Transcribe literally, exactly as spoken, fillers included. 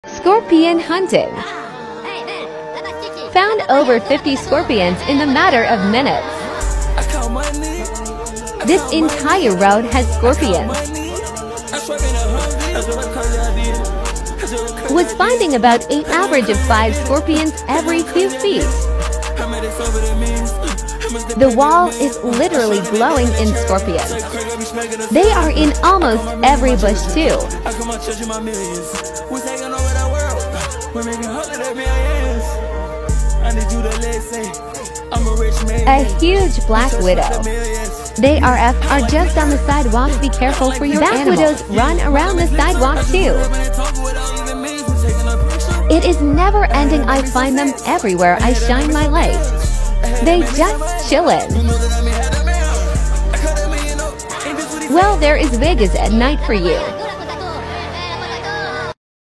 Scorpion hunting. Found over fifty scorpions in the matter of minutes. This entire road has scorpions. Was finding about an average of five scorpions every few feet. The wall is literally glowing in scorpions. They are in almost every bush too. A huge black widow. They R F are just on the sidewalk. Be careful for your black animals. Widows run around the sidewalk too. It is never ending. I find them everywhere I shine my light. They just chillin'. Well, there is Vegas at night for you.